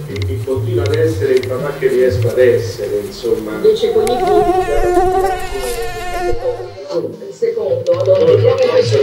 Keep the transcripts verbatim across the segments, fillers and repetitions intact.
e continua ad essere il papà che riesco ad essere, insomma. Invece con i figli il secondo, allora vediamo invece.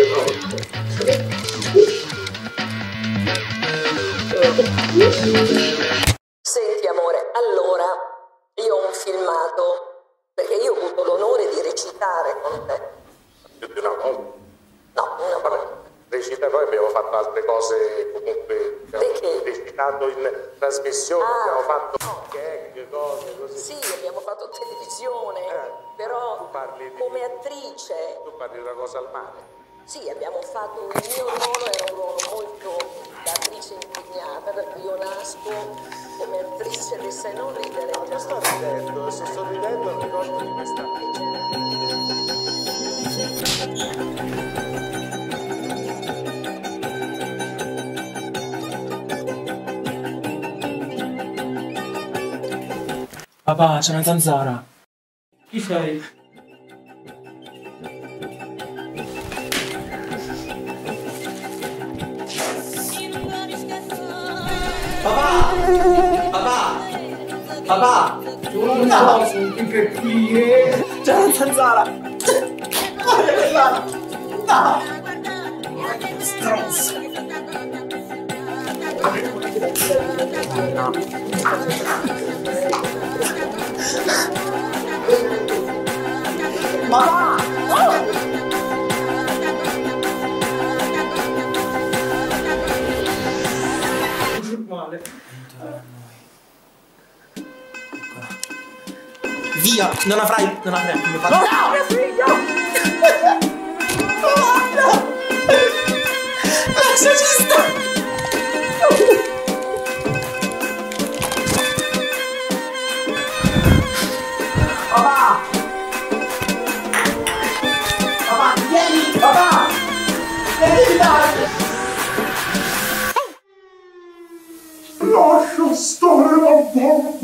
Senti amore, allora io ho un filmato perché io ho avuto l'onore di recitare con te. Più di una volta. No, una volta. Recita, noi abbiamo fatto altre cose comunque. Perché? Recitato in trasmissione, Ah. abbiamo fatto gag, cose così. Sì, abbiamo fatto televisione, Eh, però tu parli di- come attrice. Tu parli di una cosa al mare. Sì, abbiamo fatto, il mio ruolo era un ruolo molto da attrice impegnata, perché io nasco come attrice adesso non ridere. Non sto ridendo, se sto ridendo non ricordo di questa. Papà, c'è una zanzara. Chi sei? Papà! Papà! Papà! No! Che qui è? C'è una zanzara! Guarda quella! No! Stronzo! Mamma! Oh! Male. Via! Non avrai... Non avrai... Mio padre... No! Mio figlio! No! No! L'esorcista! Papà! Papà, vieni! Papà! Vieni da... Lascia stare la bomba!